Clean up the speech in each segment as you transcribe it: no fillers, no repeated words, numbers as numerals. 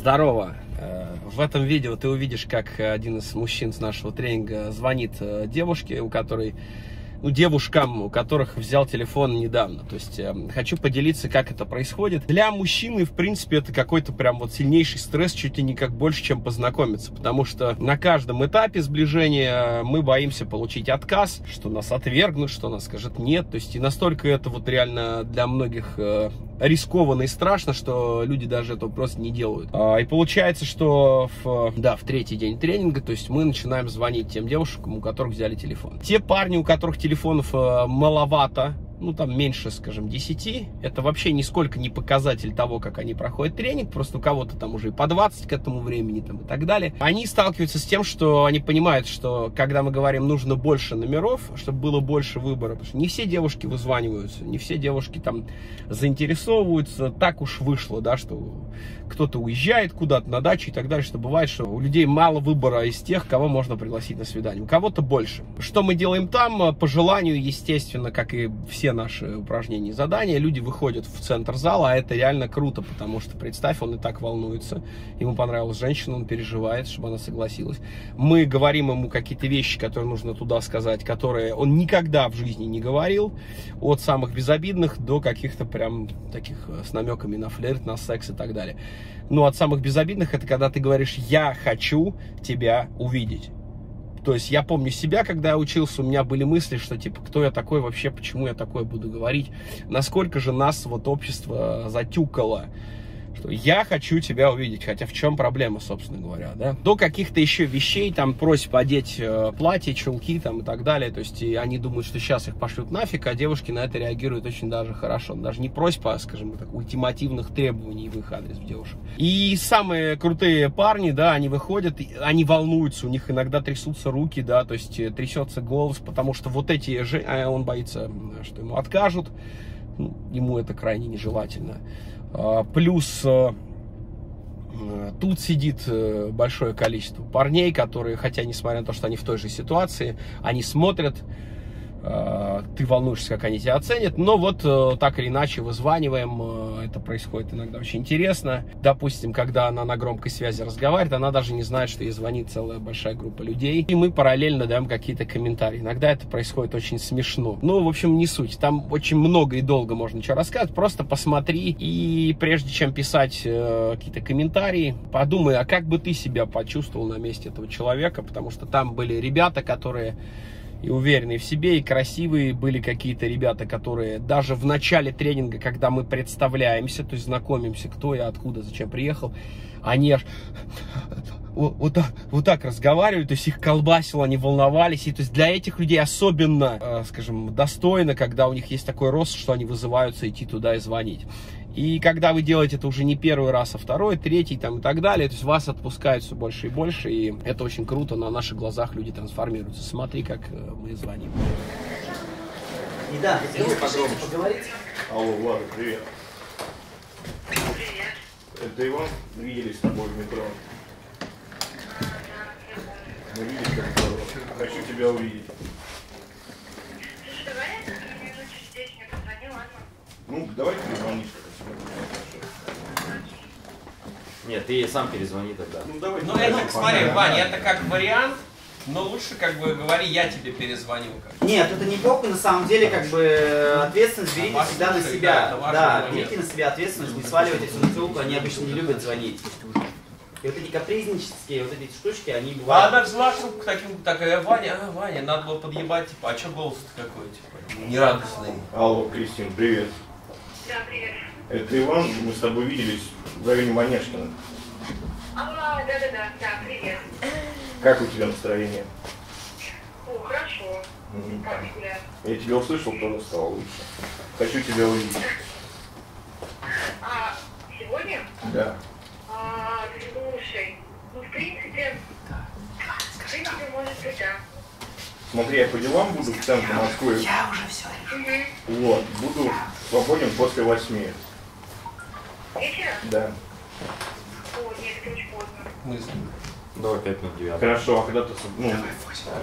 Здорово! В этом видео ты увидишь, как один из мужчин с нашего тренинга звонит девушке, девушкам, у которых взял телефон недавно. То есть хочу поделиться, как это происходит. Для мужчины, в принципе, это какой-то прям вот сильнейший стресс, чуть ли не как больше, чем познакомиться. Потому что на каждом этапе сближения мы боимся получить отказ, что нас отвергнут, что нас скажет нет. То есть и настолько это вот реально для многих рискованно и страшно, что люди даже этого просто не делают. И получается, что в третий день тренинга, то есть мы начинаем звонить тем девушкам, у которых взяли телефон. Те парни, у которых телефонов маловато, там меньше, скажем, 10, это вообще нисколько не показатель того, как они проходят тренинг, просто у кого-то там уже и по 20 к этому времени и так далее. Они сталкиваются с тем, что они понимают, что когда мы говорим, нужно больше номеров, чтобы было больше выбора, потому что не все девушки вызваниваются, не все девушки там заинтересовываются, так уж вышло, да, что кто-то уезжает куда-то на дачу и так далее, что бывает, что у людей мало выбора из тех, кого можно пригласить на свидание, у кого-то больше. Что мы делаем там? По желанию, естественно, как и все наши упражнения и задания, люди выходят в центр зала, а это реально круто, потому что, представь, он и так волнуется, ему понравилась женщина, он переживает, чтобы она согласилась. Мы говорим ему какие-то вещи, которые нужно туда сказать, которые он никогда в жизни не говорил, от самых безобидных до каких-то прям таких с намеками на флирт, на секс и так далее. Но от самых безобидных это когда ты говоришь: я хочу тебя увидеть. То есть я помню себя, когда я учился, у меня были мысли, что типа, кто я такой вообще, почему я такое буду говорить, насколько же нас вот общество затюкало, что я хочу тебя увидеть, хотя в чем проблема, собственно говоря, да? До каких-то еще вещей, там, просьб одеть платье, чулки, там, и так далее, то есть и они думают, что сейчас их пошлют нафиг, а девушки на это реагируют очень даже хорошо, даже не просьба, а, скажем так, ультимативных требований в их адрес девушек. И самые крутые парни, да, они выходят, они волнуются, у них иногда трясутся руки, да, то есть трясется голос, потому что вот эти же, он боится, что ему откажут, ему это крайне нежелательно. Плюс тут сидит большое количество парней, которые, хотя несмотря на то, что они в той же ситуации, они смотрят, ты волнуешься, как они тебя оценят, но вот так или иначе вызваниваем, это происходит иногда очень интересно. Допустим, когда она на громкой связи разговаривает, она даже не знает, что ей звонит целая большая группа людей, и мы параллельно даем какие-то комментарии. Иногда это происходит очень смешно. В общем, не суть, там очень много и долго можно что рассказать, просто посмотри, и прежде чем писать какие-то комментарии, подумай, а как бы ты себя почувствовал на месте этого человека, потому что там были ребята, которые и уверенные в себе, и красивые, были какие-то ребята, которые даже в начале тренинга, когда мы представляемся, то есть знакомимся, кто я, откуда, зачем приехал, они аж вот так разговаривали, то есть их колбасило, они волновались, и то есть для этих людей особенно, скажем, достойно, когда у них есть такой рост, что они вызываются идти туда и звонить. И когда вы делаете это уже не первый раз, а второй, третий там, и так далее, то есть вас отпускают все больше и больше, и это очень круто, на наших глазах люди трансформируются. Смотри, как мы звоним. И да, если вы подробно поговорить. Алло, Влад, привет. Привет. Это Иван? Виделись с тобой в метро. Мы виделись как здорово. Хочу тебя увидеть. Слушай, давай я минут через 10 мне позвони, ладно? Давай перезвонишь. Нет, ты сам перезвони тогда. Давай. Это, смотри, Ваня, это как вариант, но лучше говори, я тебе перезвоню. Нет, это не плохо, на самом деле, ответственность берите всегда на себя. Да, берите на себя ответственность, не сваливайте все на телку, они обычно не любят звонить. И вот эти капризнические, вот эти штучки, они бывают... Она взяла трубку такая, Ваня, надо было подъебать, типа, а что голос-то какой, типа, нерадостный. Алло, Кристин, привет. Да, привет. Это Иван, мы с тобой виделись в районе Манежкина. Да, привет. Как у тебя настроение? Хорошо. Как у тебя? Я тебя услышал, тоже стало лучше. Хочу тебя увидеть. Сегодня? Да. Слушай, в принципе, может быть, да. Смотри, я по делам буду в центре Москвы. Я уже все решил. Вот, буду свободен после 8. Вечером? Да. Нет, это очень поздно. Мысли. Давай 5 минут 9. Хорошо, а когда ты... Нет, просто,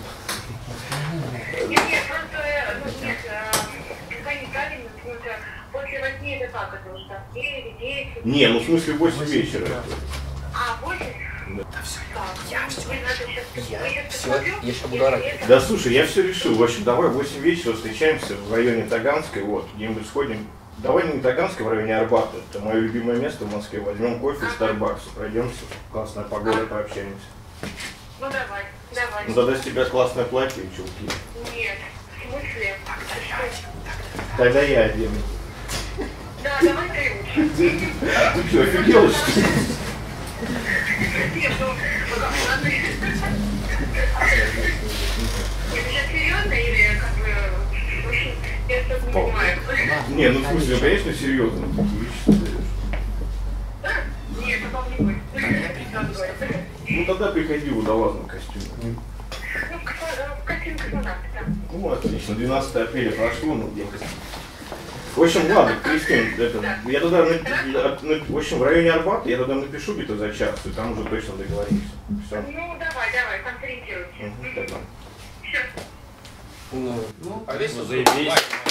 нет, пока неправильно, потому что после 8 это как, это уже там 9, 10. Не, в смысле 8 вечера. Я сейчас буду орать. Да слушай, я все решил. В общем, давай в 8 вечера встречаемся в районе Таганской, вот, где-нибудь сходим. Давай не Таганской, в районе Арбата. Это мое любимое место в Москве. Возьмем кофе в Старбаксе, пройдемся. Классная погода, пообщаемся. Ну давай, давай. Ну тогда с тебя классное платье и чулки. Нет, в смысле? Тогда я одену. Да, давай ты лучше. Ты что, офигела, что ли? Нет, ну, ладно. Это сейчас серьезно или как бы... Я что-то не понимаю. Не, ну в смысле, конечно, серьезно. Да? Нет, потом не будет. Ну тогда приходи в водолазном костюме. Ну, костюм космонавта, да. Ну отлично, 12 апреля прошло, ну где. В общем, ладно, Кристин, это, я туда, в общем, в районе Арбата я туда напишу где-то за час, и там уже точно договоримся. Все. Ну, давай, концентрируйся. Угу, Все. Ну, заебись.